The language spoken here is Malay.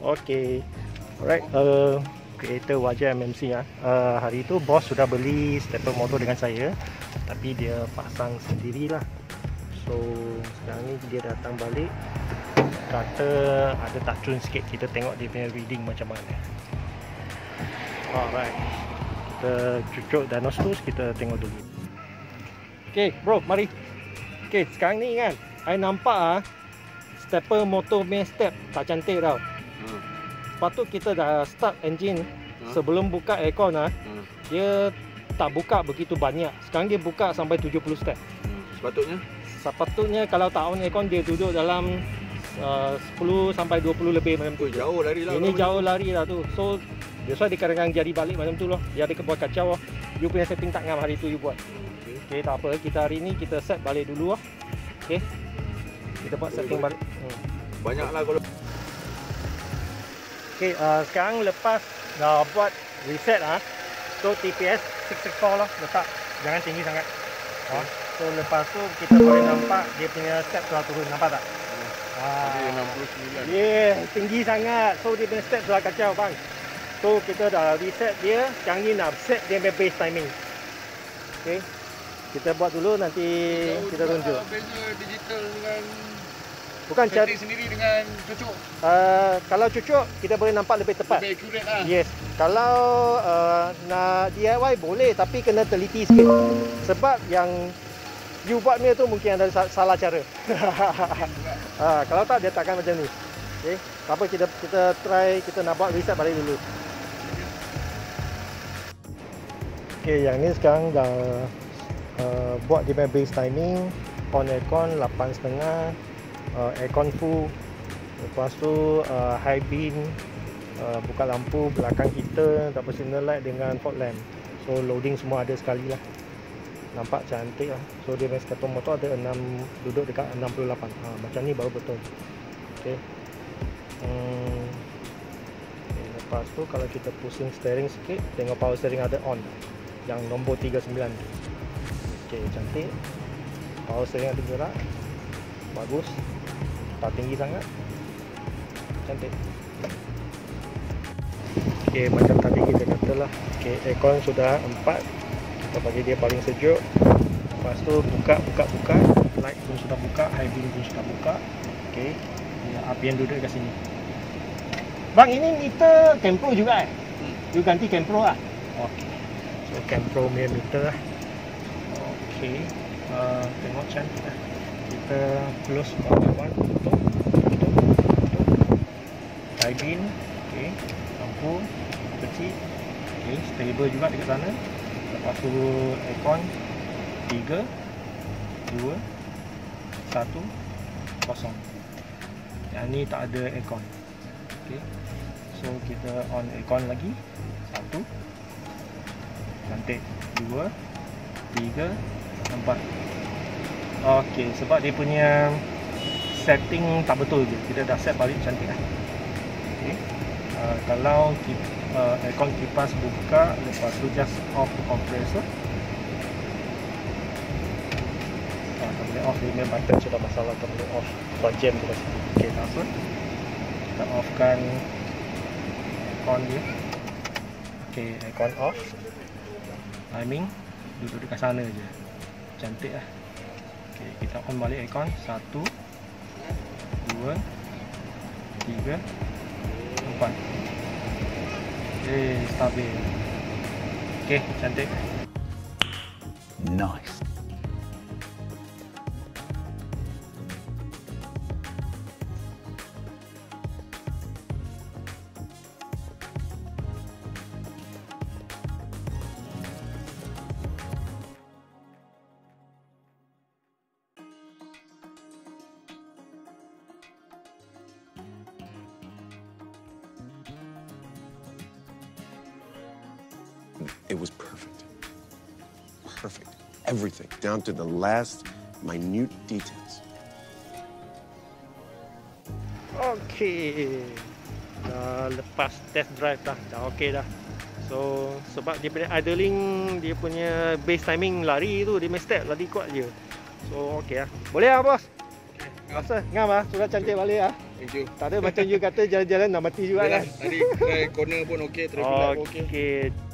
Okay. Alright, creator Wajah MMC ya. Hari itu bos sudah beli stepper motor dengan saya, tapi dia pasang sendirilah. So sekarang ni dia datang balik, kata ada touchdown sikit. Kita tengok dia punya reading macam mana. Alright, kita cucuk danos tu, kita tengok dulu. Okay bro, mari. Okay, sekarang ni kan I nampak stepper motor main step tak cantik tau. Sepatut kita dah start engine sebelum buka aircon dia tak buka begitu banyak. Sekarang dia buka sampai 70 step. Sepatutnya kalau tak on aircon dia duduk dalam 10 sampai 20 lebih macam tu. Jauh lari lah. Ini jauh lari lah tu. So that's why dia kadang-kadang jadi balik macam tu loh. Dia ada buat kacau loh. You punya setting tak ngam hari tu you buat. Okay, tak apa. Kita hari ni kita set balik dulu lah. Okay, kita buat setting balik. Banyak lah kalau. Okay, sekarang lepas dah buat reset so TPS 664 lah letak, jangan tinggi sangat. So lepas tu kita boleh nampak dia punya step telah turun, nampak tak? Jadi 69. Yeah, tinggi sangat. So dia punya step telah kacau bang. So kita dah reset dia, sekarang ni nak set dia punya base timing. Okay, kita buat dulu, nanti kita tunjuk. Beza digital dengan bukan setting sendiri dengan cucuk. Kalau cucuk kita boleh nampak lebih tepat. Lebih accurate lah. Yes. Kalau nak DIY boleh, tapi kena teliti sikit. Sebab yang you buat ni tu mungkin ada salah cara. Kalau tak dia takkan macam ni. Okay. Apa kita try, kita nak buat reset balik dulu. Okay, yang ni sekarang dah buat dia punya base timing, on aircon 8.5, aircon full. Lepas tu high beam, buka lampu belakang kita, double signal light dengan fog lamp. So loading semua ada sekali lah. Nampak cantik lah. So dia punya stepper motor ada 6, duduk dekat 68. Macam ni baru betul. Okay. Lepas tu kalau kita pusing steering sikit, tengok power steering ada on, yang nombor 39. Okay, cantik. Power steering ada gerak, bagus, tak tinggi sangat, cantik. Okay, macam tadi kita katalah. Okay, aircon sudah 4, kita bagi dia paling sejuk. Lepas tu buka, light pun sudah buka, high beam pun sudah buka. Okay, api yang duduk kat sini. Bang, ini meter Campro juga You ganti Campro lah? Okay, so Campro punya meter lah. Okay, tengok cantik lah. Kita close bawah, tutup. High beam, okay. Lampu kecil, okay. Stable juga dekat sana. Lepas tu aircon 3, 2, 1, 0. Yang ni tak ada aircon. Okay. So kita on aircon lagi. 1, cantik. 2, 3, 4. Okay, sebab dia punya setting tak betul je. Kita dah set balik cantik lah. Okay. Kalau aircon kipas buka, lepas tu just off compressor. Tak boleh off, dia punya button sudah masalah, tak boleh off. Buat jam tu pasti. Okay, tak apa. Kita offkan aircon dia. Okay, aircon off. Timing duduk dekat sana je. Cantik lah. Okay, kita on balik aircon. 1, 2, 3, 4. Stabil. Okay, cantik. Nice. It was perfect. Perfect. Everything, down to the last minute details. Okay, dah lepas test drive dah okay dah. So sebab dia punya idling, dia punya base timing lari tu, dia punya step lari kuat je. So okay lah. Boleh lah bos? Okay. Rasa ngam lah, sudah cantik balik lah. Thank you. Tak ada macam you kata jalan-jalan nak mati juga Yalah, kan. tadi try corner pun okey, traffic light pun okey. Okey.